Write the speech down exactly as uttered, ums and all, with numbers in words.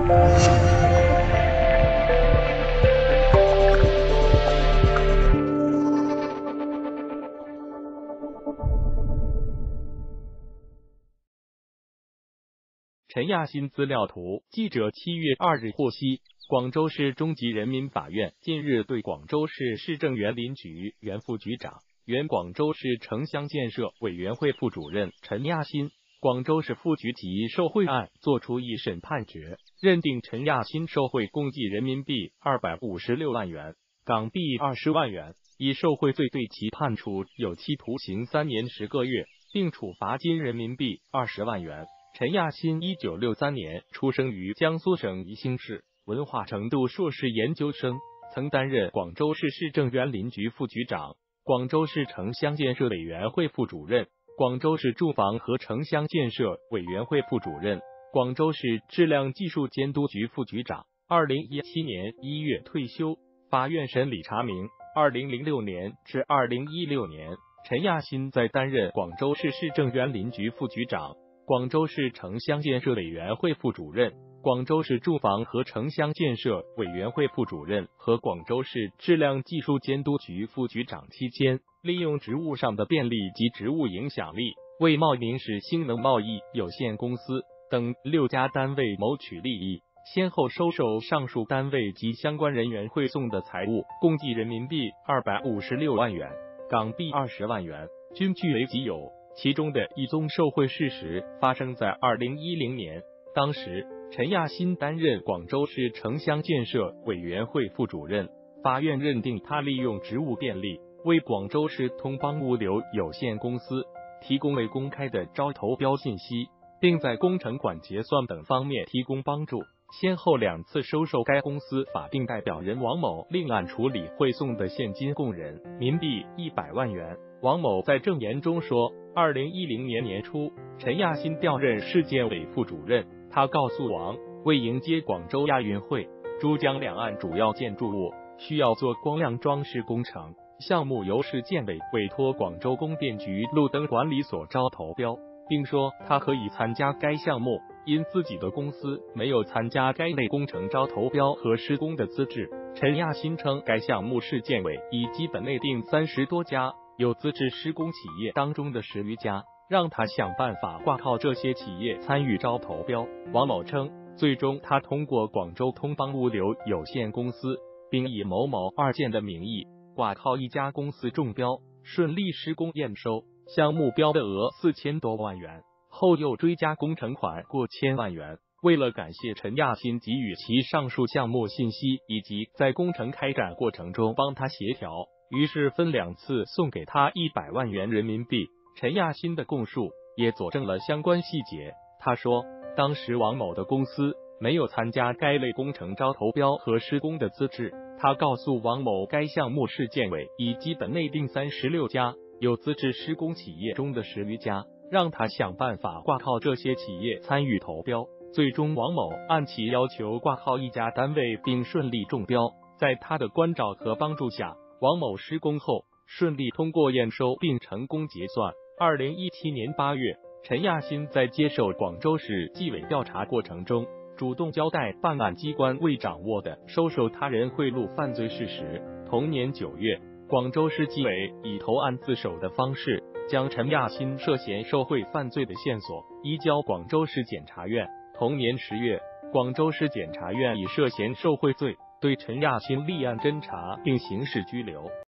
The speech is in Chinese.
陈亚新资料图，记者七月二日获悉，广州市中级人民法院近日对广州市市政园林局原副局长、原广州市城乡建设委员会副主任陈亚新、广州市副局级受贿案作出一审判决，认定陈亚新受贿共计人民币二百五十六万元、港币二十万元，以受贿罪对其判处有期徒刑三年十个月，并处罚金人民币二十万元。陈亚新一九六三年出生于江苏省宜兴市，文化程度硕士研究生，曾担任广州市市政园林局副局长、广州市城乡建设委员会副主任、广州市住房和城乡建设委员会副主任、广州市质量技术监督局副局长。二零一七年一月退休。法院审理查明，二零零六年至二零一六年，陈亚新在担任广州市市政园林局副局长、广州市城乡建设委员会副主任、广州市住房和城乡建设委员会副主任和广州市质量技术监督局副局长期间，利用职务上的便利及职务影响力，为茂宁市兴能贸易有限公司等六家单位谋取利益，先后收受上述单位及相关人员汇送的财物共计人民币二百五十六万元、港币二十万元，均据为己有。其中的一宗受贿事实发生在二零一零年，当时陈亚新担任广州市城乡建设委员会副主任，法院认定他利用职务便利，为广州市通邦物流有限公司提供未公开的招投标信息，并在工程款结算等方面提供帮助，先后两次收受该公司法定代表人王某另案处理汇送的现金共人民币一百万元。王某在证言中说，二零一零年年初，陈亚新调任市建委副主任，他告诉王，为迎接广州亚运会，珠江两岸主要建筑物需要做光亮装饰工程，项目由市建委委托广州供电局路灯管理所招投标，并说他可以参加该项目，因自己的公司没有参加该类工程招投标和施工的资质。陈亚新称，该项目市建委已基本内定三十多家有资质施工企业当中的十余家，让他想办法挂靠这些企业参与招投标。王某称，最终他通过广州通邦物流有限公司，并以某某二建的名义挂靠一家公司中标，顺利施工验收，项目标的额四千多万元，后又追加工程款过千万元。为了感谢陈亚新给予其上述项目信息，以及在工程开展过程中帮他协调，于是分两次送给他一百万元人民币。陈亚新的供述也佐证了相关细节。他说，当时王某的公司没有参加该类工程招投标和施工的资质，他告诉王某，该项目市建委已基本内定三十六家有资质施工企业中的十余家，让他想办法挂靠这些企业参与投标。最终王某按其要求挂靠一家单位，并顺利中标。在他的关照和帮助下，王某施工后顺利通过验收并成功结算。二零一七年八月，陈亚新在接受广州市纪委调查过程中，主动交代办案机关未掌握的收受他人贿赂犯罪事实。同年九月，广州市纪委以投案自首的方式，将陈亚新涉嫌受贿犯罪的线索移交广州市检察院。同年十月，广州市检察院以涉嫌受贿罪对陈亚新立案侦查并刑事拘留。